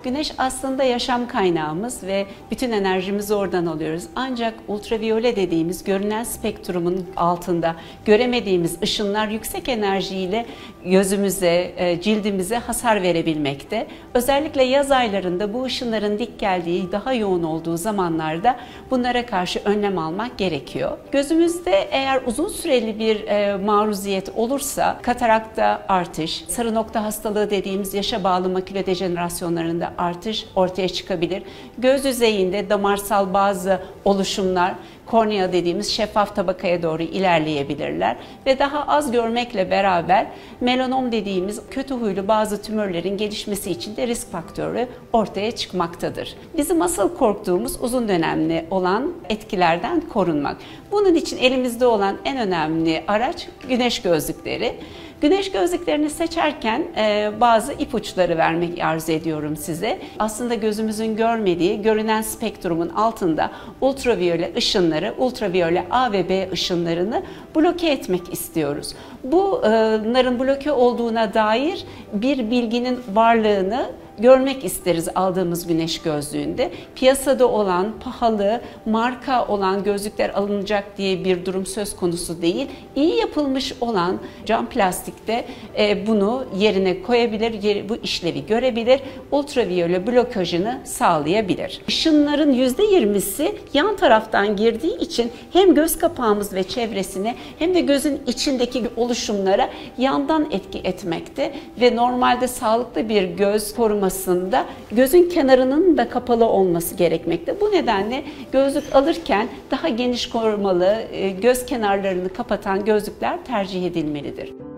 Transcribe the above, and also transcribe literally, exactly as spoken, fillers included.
Güneş aslında yaşam kaynağımız ve bütün enerjimizi oradan alıyoruz. Ancak ultraviyole dediğimiz görünen spektrumun altında göremediğimiz ışınlar yüksek enerjiyle gözümüze, cildimize hasar verebilmekte. Özellikle yaz aylarında bu ışınların dik geldiği, daha yoğun olduğu zamanlarda bunlara karşı önlem almak gerekiyor. Gözümüzde eğer uzun süreli bir maruziyet olursa katarakta artış, sarı nokta hastalığı dediğimiz yaşa bağlı maküle dejenerasyonlarında artış ortaya çıkabilir. Göz yüzeyinde damarsal bazı oluşumlar, kornea dediğimiz şeffaf tabakaya doğru ilerleyebilirler ve daha az görmekle beraber melanom dediğimiz kötü huylu bazı tümörlerin gelişmesi için de risk faktörü ortaya çıkmaktadır. Bizim asıl korktuğumuz uzun dönemli olan etkilerden korunmak. Bunun için elimizde olan en önemli araç güneş gözlükleri. Güneş gözlüklerini seçerken e, bazı ipuçları vermek arzu ediyorum size. Aslında gözümüzün görmediği, görünen spektrumun altında ultraviyole ışınları, ultraviyole A ve B ışınlarını bloke etmek istiyoruz. Bunların bloke olduğuna dair bir bilginin varlığını görmek isteriz aldığımız güneş gözlüğünde. Piyasada olan, pahalı, marka olan gözlükler alınacak diye bir durum söz konusu değil. İyi yapılmış olan cam plastikte bunu yerine koyabilir, bu işlevi görebilir, ultraviyole blokajını sağlayabilir. Işınların yüzde yirmisi yan taraftan girdiği için hem göz kapağımız ve çevresine hem de gözün içindeki oluşumlara yandan etki etmekte ve normalde sağlıklı bir göz koruması gözün kenarının da kapalı olması gerekmekte. Bu nedenle gözlük alırken daha geniş korumalı, göz kenarlarını kapatan gözlükler tercih edilmelidir.